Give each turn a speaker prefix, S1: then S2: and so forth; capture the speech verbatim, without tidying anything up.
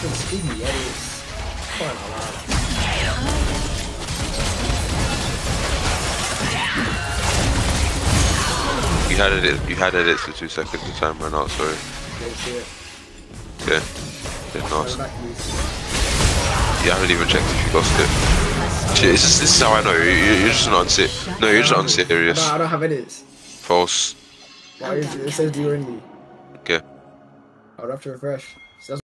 S1: fucking speedy edits. Fine, alright.
S2: You had it. You had it for two seconds. The time ran out. Sorry. Okay. Yeah, nice. Yeah, I haven't even checked if you lost it. Shit, this is, this is how I know. You, you're just not unserious. No, you're just unserious.
S1: No, I don't have edits.
S2: False.
S1: Why is it? It says you're in me.
S2: Okay.
S1: I would have to refresh.